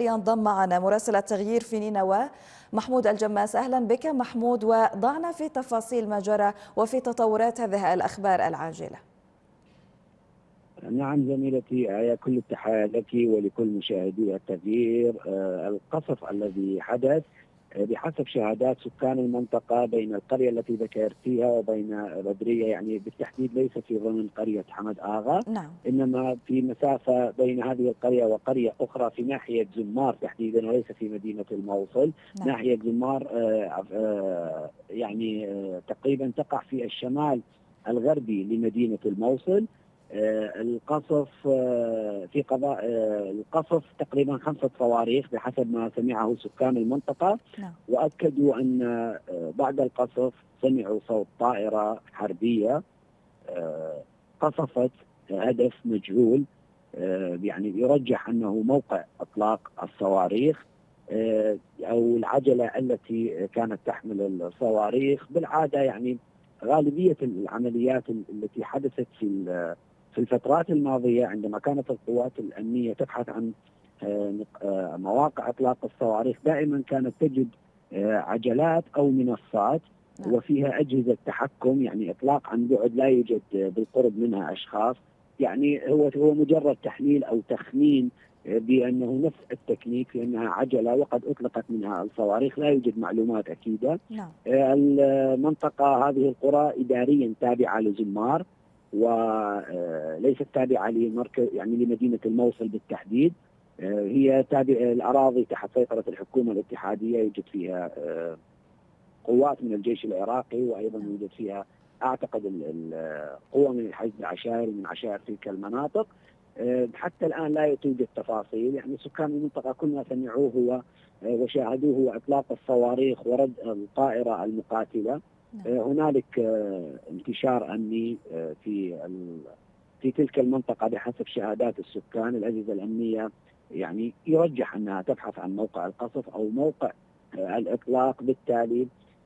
لينضم معنا مراسل التغيير في نينوى محمود الجماس. أهلا بك محمود، وضعنا في تفاصيل ما جرى وفي تطورات هذه الأخبار العاجلة. نعم زميلتي، كل التحية لك ولكل مشاهدي التغيير. القصف الذي حدث بحسب شهادات سكان المنطقة بين القرية التي ذكرتيها وبين بدرية، يعني بالتحديد ليس في ضمن قرية حمد آغا، نعم. إنما في مسافة بين هذه القرية وقرية أخرى في ناحية زمار تحديدا وليس في مدينة الموصل. نعم. ناحية زمار تقريبا تقع في الشمال الغربي لمدينة الموصل. القصف في قضاء القصف تقريبا 5 صواريخ بحسب ما سمعه سكان المنطقة. نعم. وأكدوا أن بعد القصف سمعوا صوت طائرة حربية قصفت هدف مجهول، يعني يرجح أنه موقع إطلاق الصواريخ أو العجلة التي كانت تحمل الصواريخ. بالعادة يعني غالبية العمليات التي حدثت في الفترات الماضية عندما كانت القوات الأمنية تبحث عن مواقع إطلاق الصواريخ دائما كانت تجد عجلات أو منصات وفيها أجهزة تحكم، يعني إطلاق عن بعد لا يوجد بالقرب منها أشخاص. يعني هو مجرد تحليل أو تخمين بأنه نفس التكنيك، لأنها عجلة وقد أطلقت منها الصواريخ، لا يوجد معلومات أكيدة. نعم. المنطقة هذه القرى إداريا تابعة لزمار وليست تابعة لمركز يعني لمدينة الموصل بالتحديد. هي تابعة الأراضي تحت سيطرة الحكومة الاتحادية، يوجد فيها قوات من الجيش العراقي، وأيضا يوجد فيها أعتقد قوة من الحشد العشائري من عشائر تلك المناطق. حتى الآن لا توجد تفاصيل، يعني سكان المنطقة كل ما سمعوه وشاهدوه هو إطلاق الصواريخ ورد الطائرة المقاتلة. هنالك انتشار أمني في تلك المنطقة بحسب شهادات السكان. الأجهزة الأمنية يعني يرجح أنها تبحث عن موقع القصف أو موقع الإطلاق. بالتالي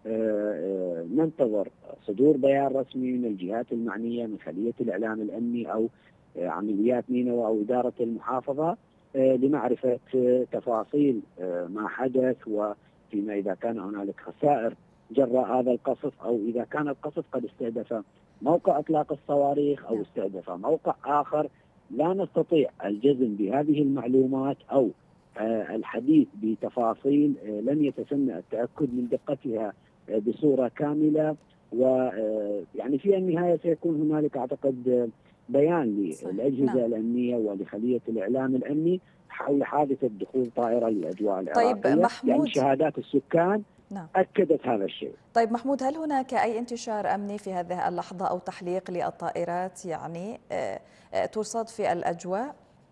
ننتظر صدور بيان رسمي من الجهات المعنية من خلية الإعلام الأمني أو عمليات نينوى أو إدارة المحافظة لمعرفة تفاصيل ما حدث، وفيما إذا كان هنالك خسائر جراء هذا القصف، أو إذا كان القصف قد استهدف موقع إطلاق الصواريخ أو استهدف موقع آخر. لا نستطيع الجزم بهذه المعلومات أو الحديث بتفاصيل لم يتسنى التأكد من دقتها بصورة كاملة. ويعني في النهاية سيكون هنالك أعتقد بيان للأجهزة الأمنية ولخلية الإعلام الأمني حول حادثة دخول طائرة للأجواء العراقية. طيب محمود، يعني شهادات السكان أكدت هذا الشيء. طيب محمود، هل هناك أي انتشار أمني في هذه اللحظة أو تحليق للطائرات يعني ترصد في الأجواء؟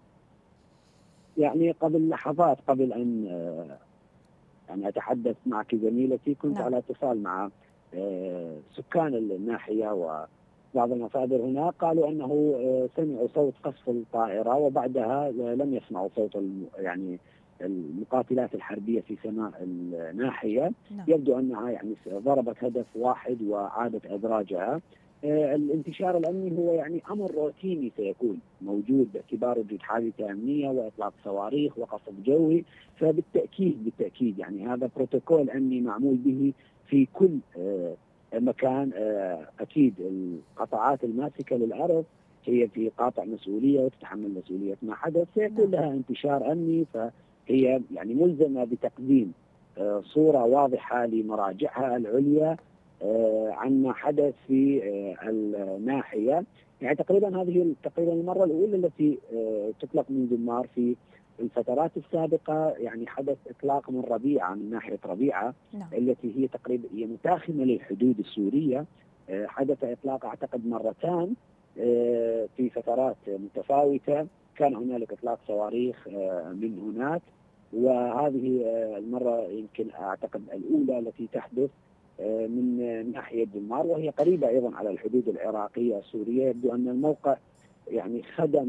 يعني قبل لحظات قبل أن يعني أتحدث معك زميلتي كنت على اتصال مع سكان الناحية، وبعض المصادر هنا قالوا أنه سمعوا صوت قصف الطائرة وبعدها لم يسمعوا صوت يعني المقاتلات الحربية في سماء الناحية. يبدو أنها يعني ضربت هدف واحد وعادت أدراجها. الانتشار الأمني هو يعني أمر روتيني سيكون موجود باعتبار وجود حادثة أمنية وإطلاق صواريخ وقصف جوي. بالتأكيد يعني هذا بروتوكول أمني معمول به في كل مكان. أكيد القطاعات الماسكة للأرض هي في قاطع مسؤولية وتتحمل مسؤولية ما حدث، سيكون لها انتشار أمني، فهي يعني ملزمة بتقديم صورة واضحة لمراجعها العليا عن ما حدث في الناحية. يعني تقريبا هذه المرة الأولى التي تطلق من زمار. في الفترات السابقة يعني حدث إطلاق من ربيعة، من ناحية ربيعة التي هي تقريبا هي متاخمة للحدود السورية. حدث إطلاق أعتقد مرتان في فترات متفاوتة، كان هنالك إطلاق صواريخ من هناك، وهذه المرة يمكن أعتقد الأولى التي تحدث من ناحية زمار، وهي قريبة أيضا على الحدود العراقية السورية. يبدو أن الموقع يعني خدم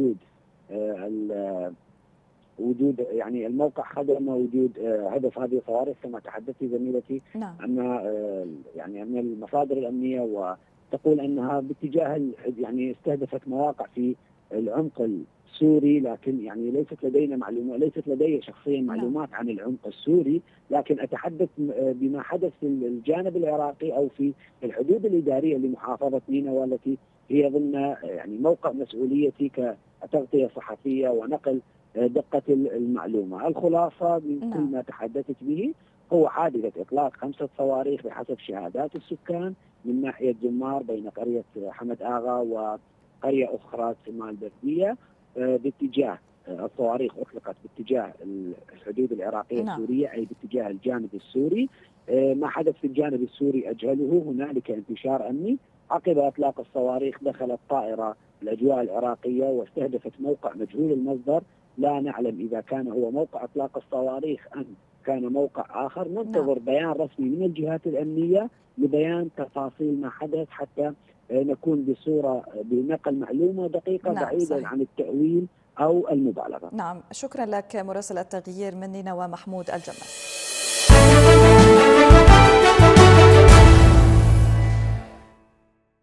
يعني الموقع خدم وجود هدف هذه الصواريخ كما تحدثت زميلتي. أن يعني أن المصادر الأمنية وتقول أنها باتجاه يعني استهدفت مواقع في العمق سوري، لكن يعني ليست لدينا معلومات، ليست لدي شخصيا معلومات عن العمق السوري، لكن أتحدث بما حدث في الجانب العراقي أو في الحدود الإدارية لمحافظة نينوى التي هي ضمن يعني موقع مسؤوليتي كتغطية صحفية ونقل دقة المعلومة. الخلاصة من كل ما تحدثت به هو حادثة إطلاق 5 صواريخ بحسب شهادات السكان من ناحية جمار بين قرية حمد آغا وقرية أخرى تسمى البردية، باتجاه الصواريخ أطلقت باتجاه الحدود العراقية السورية، أي باتجاه الجانب السوري. ما حدث في الجانب السوري أجهله، هنالك انتشار أمني عقب إطلاق الصواريخ. دخلت طائرة الأجواء العراقية واستهدفت موقع مجهول المصدر، لا نعلم إذا كان هو موقع إطلاق الصواريخ أم كان موقع آخر. ننتظر بيان رسمي من الجهات الأمنية لبيان تفاصيل ما حدث حتى نكون بنقل معلومة دقيقة بعيدا عن التأويل أو المبالغة. نعم، شكرا لك مراسل التغيير من نينوى محمود الجماس.